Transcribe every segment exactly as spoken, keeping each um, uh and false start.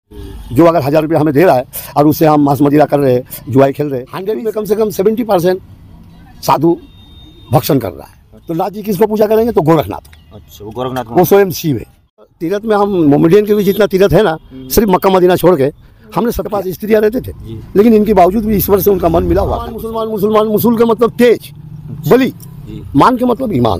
जो अगर हजार रुपया हमें दे रहा है और उससे हम मांस मदिरा कर रहे हैं, जुआई खेल रहे हैं, हंड्रेड में कम से कम सेवेंटी परसेंट साधु भक्षण कर रहा है। तो नाथ जी किसको पूजा करेंगे? तो गोरखनाथ। अच्छा, वो गोरखनाथ वो स्वयं शिव है। तीर्थ में हम मोमेडियन के भी जितना तीर्थ है ना, सिर्फ मक्का मदीना छोड़ के हमने सबके पास स्त्रियाँ रहते थे, लेकिन इनके बावजूद भी ईश्वर से उनका मन मिला हुआ। मुसलमान मुसलमान मुसुल का मतलब तेज, बली, मान के मतलब ईमान।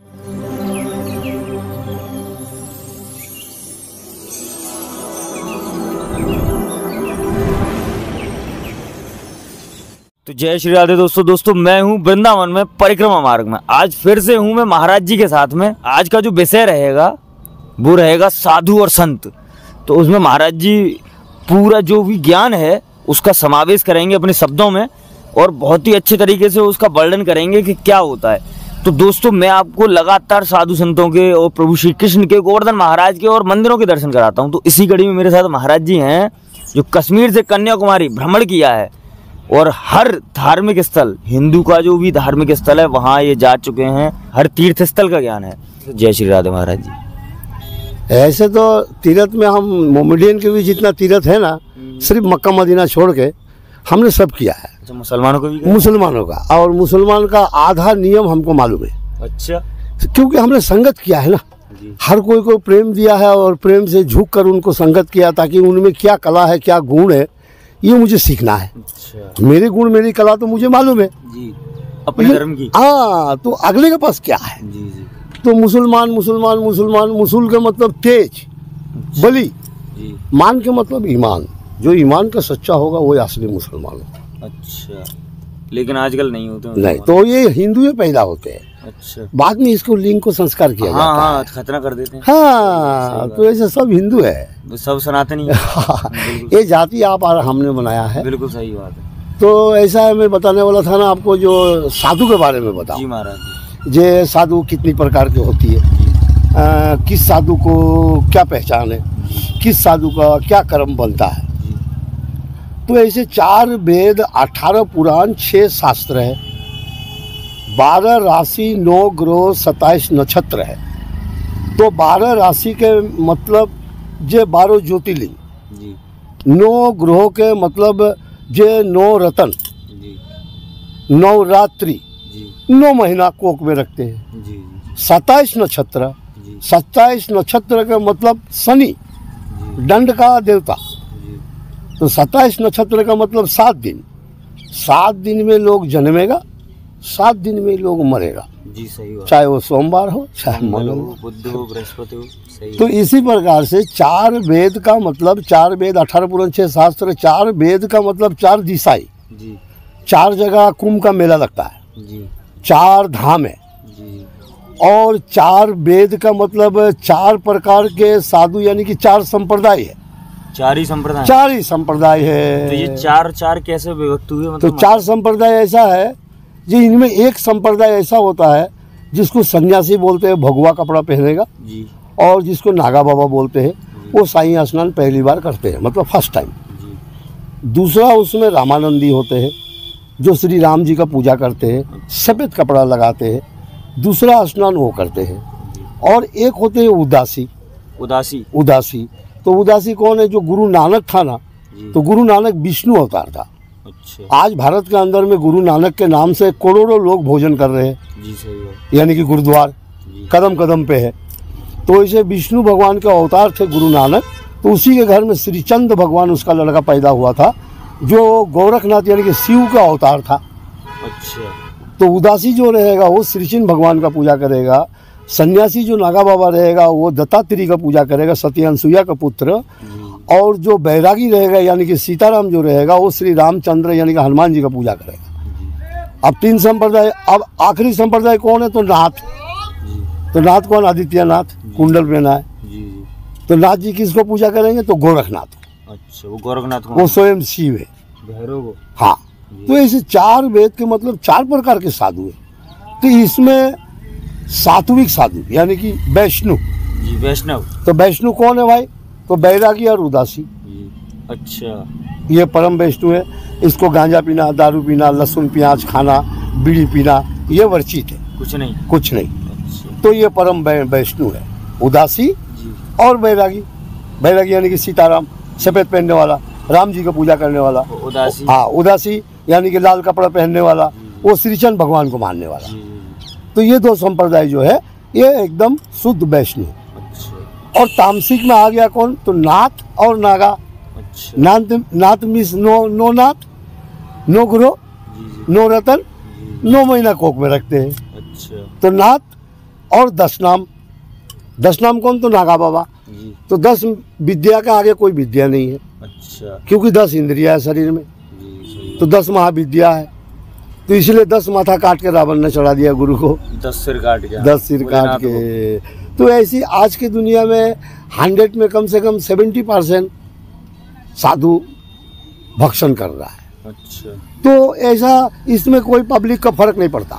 तो जय श्री राधे दोस्तों दोस्तों मैं हूं वृंदावन में परिक्रमा मार्ग में। आज फिर से हूं मैं महाराज जी के साथ में। आज का जो विषय रहेगा वो रहेगा साधु और संत। तो उसमें महाराज जी पूरा जो भी ज्ञान है उसका समावेश करेंगे अपने शब्दों में और बहुत ही अच्छे तरीके से उसका वर्णन करेंगे कि क्या होता है। तो दोस्तों मैं आपको लगातार साधु संतों के और प्रभु श्री कृष्ण के, गोवर्धन महाराज के और मंदिरों के दर्शन कराता हूँ। तो इसी कड़ी में मेरे साथ महाराज जी हैं जो कश्मीर से कन्याकुमारी भ्रमण किया है और हर धार्मिक स्थल, हिंदू का जो भी धार्मिक स्थल है वहाँ ये जा चुके हैं। हर तीर्थ स्थल का ज्ञान है। जय श्री राधे महाराज जी। ऐसे तो तीर्थ में हम मोमेडियन के भी जितना तीर्थ है ना, सिर्फ मक्का मदीना छोड़ के हमने सब किया है। अच्छा, मुसलमानों को भी? मुसलमानों का, और मुसलमान का आधा नियम हमको मालूम है। अच्छा, क्योंकि हमने संगत किया है ना, हर कोई को प्रेम दिया है और प्रेम से झुक कर उनको संगत किया, ताकि उनमें क्या कला है, क्या गुण है, ये मुझे सीखना है। अच्छा। मेरे गुण मेरी कला तो मुझे मालूम है जी, अपने धर्म की। हाँ, तो अगले के पास क्या है? जी जी। तो मुसलमान मुसलमान मुसलमान मुसुल का मतलब तेज, बली, जी। मान के मतलब ईमान। जो ईमान का सच्चा होगा वो असली मुसलमान होगा। अच्छा, लेकिन आजकल नहीं होते। नहीं, तो ये हिंदू में पैदा होते हैं। अच्छा, बाद में इसको लिंग को संस्कार किया हाँ, जाता हाँ, है, खतना कर देते हैं। हाँ, तो ऐसे सब हिंदू है, सब सनातनी है। ये जाति आप और हमने बनाया है। बिल्कुल सही बात है। तो ऐसा है, मैं बताने वाला था ना आपको, जो साधु के बारे में बताओ। जी महाराज। ये साधु कितनी प्रकार की होती है, आ, किस साधु को क्या पहचान है, किस साधु का क्या कर्म बनता है। तो ऐसे चार वेद, अठारह पुराण, छह शास्त्र है, बारह राशि, नौ ग्रह, सत्ताईस नक्षत्र है। तो बारह राशि के मतलब जे बारह ज्योतिर्लिंग, नौ ग्रहों के मतलब जे नौ रतन, नौ रात्रि, नौ महीना कोक में रखते हैं। सत्ताईस नक्षत्र, सत्ताईस नक्षत्र का मतलब शनि, दंड का देवता। तो सत्ताईस नक्षत्र का मतलब सात दिन, सात दिन में लोग जन्मेगा, सात दिन में लोग मरेगा। जी सही बात। चाहे वो सोमवार हो, चाहे मंगल हो, बुध हो, बृहस्पति हो। सही। तो इसी प्रकार से चार वेद का मतलब, चार वेद, अठारह पुराण, छह शास्त्र, चार वेद का मतलब चार दिशाई, जी। चार जगह कुंभ का मेला लगता है, जी। चार धाम है, जी। और चार वेद का मतलब चार प्रकार के साधु, यानी कि चार संप्रदाय है। चार ही संप्रदाय, चार ही संप्रदाय है। तो ये चार चार कैसे विभक्त हुए? मतलब तो चार संप्रदाय ऐसा है जी, इनमें एक संप्रदाय ऐसा होता है जिसको सन्यासी बोलते हैं, भगवा कपड़ा पहनेगा, जी। और जिसको नागा बाबा बोलते हैं, वो साईं स्नान पहली बार करते हैं, मतलब फर्स्ट टाइम। दूसरा उसमें रामानंदी होते हैं, जो श्री राम जी का पूजा करते हैं, सफ़ेद कपड़ा लगाते हैं, दूसरा स्नान वो करते हैं। और एक होते हैं उदासी। उदासी उदासी तो उदासी कौन है? जो गुरु नानक था ना, तो गुरु नानक विष्णु अवतार था। अच्छा। आज भारत के अंदर में गुरु नानक के नाम से करोड़ों लोग भोजन कर रहे हैं, जी सही है। यानी कि गुरुद्वार कदम कदम पे है। तो इसे विष्णु भगवान के अवतार थे गुरु नानक। तो उसी के घर में श्रीचंद भगवान, उसका लड़का पैदा हुआ था, जो गोरखनाथ यानी कि शिव का अवतार था। अच्छा। तो उदासी जो रहेगा वो श्रीचंद भगवान का पूजा करेगा। सन्यासी जो नागा बाबा रहेगा वो दत्तात्रेय का पूजा करेगा, सती अनसुईया का पुत्र। और जो बैरागी रहेगा यानी कि सीताराम जो रहेगा वो श्री रामचंद्र यानी कि हनुमान जी का पूजा करेगा। अब तीन संप्रदाय। अब आखिरी संप्रदाय कौन है? तो नाथ। तो नाथ कौन? आदित्यनाथ, कुंडल पहना है। तो नाथ जी किसको पूजा करेंगे? तो गोरखनाथ। अच्छा, वो गोरखनाथ वो स्वयं शिव है, भैरव। हाँ। तो ऐसे चार वेद के मतलब चार प्रकार के साधु है। तो इसमें सात्विक साधु यानी कि वैष्णव, जी वैष्णव। तो वैष्णव कौन है भाई? तो बैरागी और उदासी। अच्छा, ये परम वैष्णव है। इसको गांजा पीना, दारू पीना, लहसुन प्याज खाना, बीड़ी पीना ये वर्जित है, कुछ नहीं, कुछ नहीं। अच्छा। तो ये परम वैष्णव है, उदासी और बैरागी। बैरागी यानी कि सीताराम, सफेद पहनने वाला, राम जी का पूजा करने वाला। उदासी, हाँ उदासी यानी कि लाल कपड़ा पहनने वाला, वो श्री चंद भगवान को मानने वाला। तो ये दो संप्रदाय जो है ये एकदम शुद्ध वैष्णव। अच्छा। और तामसिक में आ गया कौन, तो नाथ और नागा। अच्छा। Nath Nath means no no Nath, no गुरु, नो रतन, नो महीना कोक में रखते हैं। अच्छा। तो नाथ और दस नाम, दस नाम कौन, तो नागा बाबा। तो दस विद्या का आगे कोई विद्या नहीं है। अच्छा। क्योंकि दस इंद्रिया है शरीर में, तो दस महाविद्या है। तो इसलिए दस माथा काट के रावण ने चढ़ा दिया गुरु को, दस सिर काट के, दस सिर काट के। तो ऐसी आज की दुनिया में हंड्रेड में कम से कम सेवेंटी परसेंट साधु भक्षण कर रहा है। अच्छा। तो ऐसा इसमें कोई पब्लिक का फर्क नहीं पड़ता।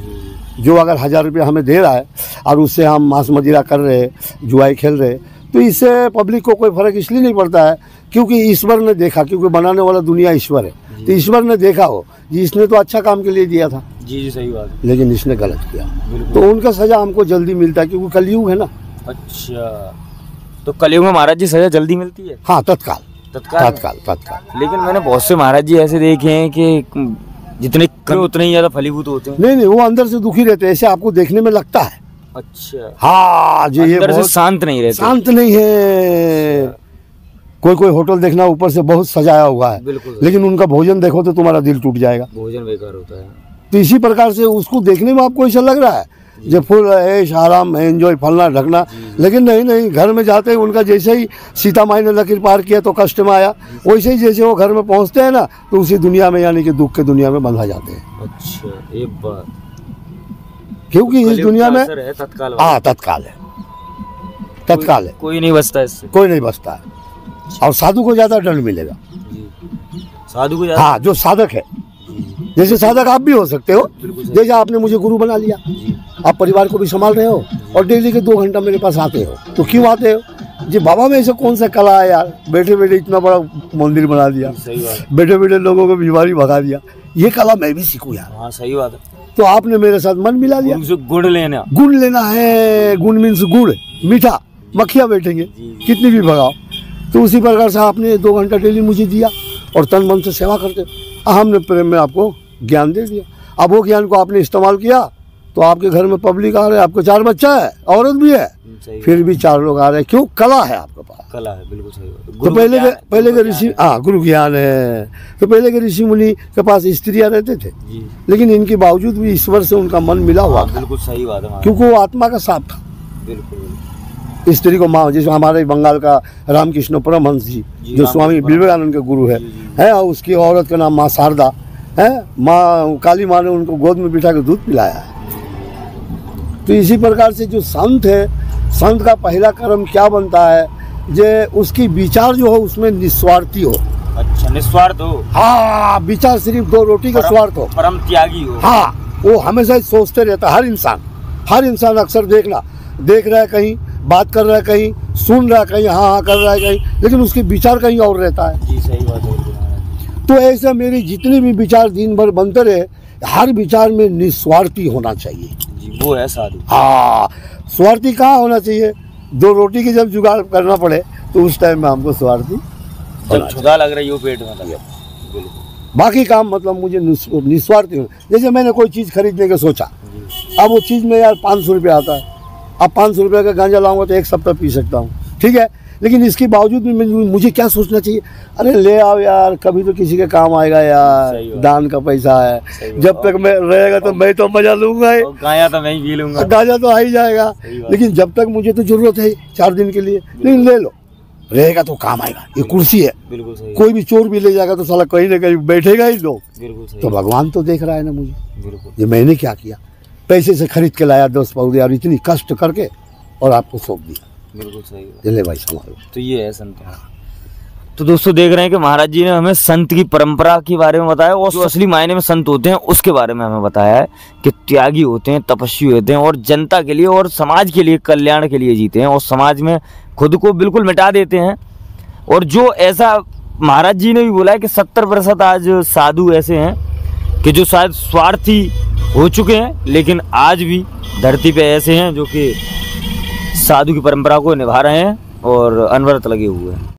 जो अगर हजार रुपये हमें दे रहा है और उससे हम मांस मदिरा कर रहे, जुआई खेल रहे, तो इससे पब्लिक को कोई फर्क इसलिए नहीं पड़ता है क्योंकि ईश्वर ने देखा, क्योंकि बनाने वाला दुनिया ईश्वर है। तो ईश्वर ने देखा हो जी इसने तो अच्छा काम के लिए दिया था, जी जी सही बात है, लेकिन इसने गलत किया, तो उनका सजा हमको जल्दी मिलता है क्योंकि कलयुग है ना। अच्छा, तो कलयुग में महाराज जी सजा जल्दी मिलती है? हाँ, तत्काल तत्काल तत्काल तत्काल। लेकिन मैंने बहुत से महाराज जी ऐसे देखे हैं कि जितने करो उतने ही ज्यादा फलीभूत होते हैं। नहीं नहीं, वो अंदर से दुखी रहते हैं, ऐसे आपको देखने में लगता है। अच्छा। हाँ जी, ये अंदर से शांत नहीं रहते, शांत नहीं है। कोई कोई होटल देखना ऊपर से बहुत सजाया हुआ है, लेकिन उनका भोजन देखो तो तुम्हारा दिल टूट जाएगा, भोजन बेकार होता है। तो इसी प्रकार से उसको देखने में आपको ऐसा लग रहा है जो फुल ऐश आराम एंजॉय फलना ढकना, लेकिन नहीं नहीं, घर में जाते ही उनका जैसे ही सीता माई ने लकीर पार किया तो कष्ट में आया, वैसे ही जैसे वो घर में पहुंचते हैं ना तो उसी दुनिया में यानी कि दुख के दुनिया में बंधा जाते हैं। अच्छा, एक बात, क्योंकि तो इस दुनिया में तत्काल, हाँ तत्काल है, तत्काल है, कोई नहीं बचता इससे, कोई नहीं बचता है। और साधु को ज्यादा दंड मिलेगा, साधु को, हाँ जो साधक है, जैसे साधक आप भी हो सकते हो, जैसे आपने मुझे गुरु बना लिया, आप परिवार को भी संभाल रहे हो और डेली के दो घंटा मेरे पास आते हो, तो क्यों आते हो जी? बाबा में ऐसे कौन सा कला है यार, बैठे बैठे इतना बड़ा मंदिर बना दिया, बैठे बैठे लोगों को बीमारी भगा दिया, ये कला मैं भी सीखूं यार। हाँ सही बात है। तो आपने मेरे साथ मन मिला दिया, गुड़ लेना, गुड़ लेना है, गुड़ मीन्स गुड़ मीठा, मक्खियाँ बैठेंगे कितनी भी भगाओ, तो उसी प्रकार से आपने दो घंटा डेली मुझे दिया और तन मन से सेवा करते, हमने प्रेम में आपको ज्ञान दे दिया। अब वो ज्ञान को आपने इस्तेमाल किया तो आपके घर में पब्लिक आ रहे हैं, आपको चार बच्चा है, औरत भी है, फिर भी चार लोग आ रहे हैं, क्यों? कला है आपके पास, कला है, बिल्कुल सही बात। तो पहले के पहले के ऋषि, हाँ गुरु ज्ञान है, तो पहले के ऋषि मुनि के पास स्त्रियाँ रहते थे, लेकिन इनके बावजूद भी ईश्वर से उनका मन मिला हुआ, बिल्कुल सही बात है, क्योंकि वो आत्मा का साफ था। बिल्कुल, स्त्री को माँ, जैसे हमारे बंगाल का रामकृष्ण परमहंस जी जो स्वामी विवेकानंद के गुरु है, है उसकी औरत का नाम माँ शारदा है, माँ काली माँ ने उनको गोद में बिठा के दूध पिलाया है। तो इसी प्रकार से जो संत है, संत का पहला कर्म क्या बनता है, जे उसकी विचार जो हो उसमें निस्वार्थी हो। अच्छा, निस्वार्थ हो, हाँ, विचार सिर्फ दो रोटी का स्वार्थ हो, परम त्यागी हो। हाँ, वो हमेशा सोचते रहता है, हर इंसान हर इंसान अक्सर देखना, देख रहा है कहीं, बात कर रहा है कहीं, सुन रहा है कहीं, हाँ हाँ कर रहा है कहीं, लेकिन उसके विचार कहीं और रहता है। जी सही बात है। तो ऐसे मेरे जितने भी विचार दिन भर बनते रहे, हर विचार में निस्वार्थी होना चाहिए जी, वो है साधु। हाँ, स्वार्थी कहाँ होना चाहिए? दो रोटी की जब जुगाड़ करना पड़े तो उस टाइम में हमको स्वार्थी, जब छुदा लग रही हो पेट में लगे, बाकी काम मतलब मुझे निस्वार्थी हो। जैसे मैंने कोई चीज़ खरीदने का सोचा, अब वो चीज़ में यार पाँच सौ रुपये आता है, अब पाँच सौ रुपये का गांजा लाऊंगा तो एक सप्ताह पी सकता हूँ, ठीक है, लेकिन इसके बावजूद भी मुझे क्या सोचना चाहिए, अरे ले आओ यार, कभी तो किसी के काम आएगा यार, दान का पैसा है, जब तक मैं रहेगा तो मैं तो मजा लूंगा ही, गांजा तो मैं ही पी लूंगा, गांजा तो आ ही जाएगा, लेकिन जब तक मुझे तो जरूरत है चार दिन के लिए, लेकिन ले लो, रहेगा तो काम आएगा, ये कुर्सी है, बिल्कुल सही। कोई भी चोर भी ले जाएगा तो साला कहीं ना कहीं बैठेगा ही लोग, बिल्कुल सही। तो भगवान तो देख रहा है ना मुझे, बिल्कुल, ये मैंने क्या किया, पैसे से खरीद के लाया दस पौधे और इतनी कष्ट करके और आपको सौंप दिया, बिल्कुल सही, चले भाई संभालो। तो ये है संत। तो दोस्तों देख रहे हैं कि महाराज जी ने हमें संत की परंपरा के बारे में बताया और जो असली मायने में संत होते हैं उसके बारे में हमें बताया है कि त्यागी होते हैं, तपस्वी होते हैं और जनता के लिए और समाज के लिए, कल्याण के लिए जीते हैं और समाज में खुद को बिल्कुल मिटा देते हैं। और जो ऐसा महाराज जी ने भी बोला है कि सत्तर प्रतिशत आज साधु ऐसे हैं कि जो शायद स्वार्थी हो चुके हैं, लेकिन आज भी धरती पे ऐसे हैं जो कि साधु की परंपरा को निभा रहे हैं और अनवरत लगे हुए हैं।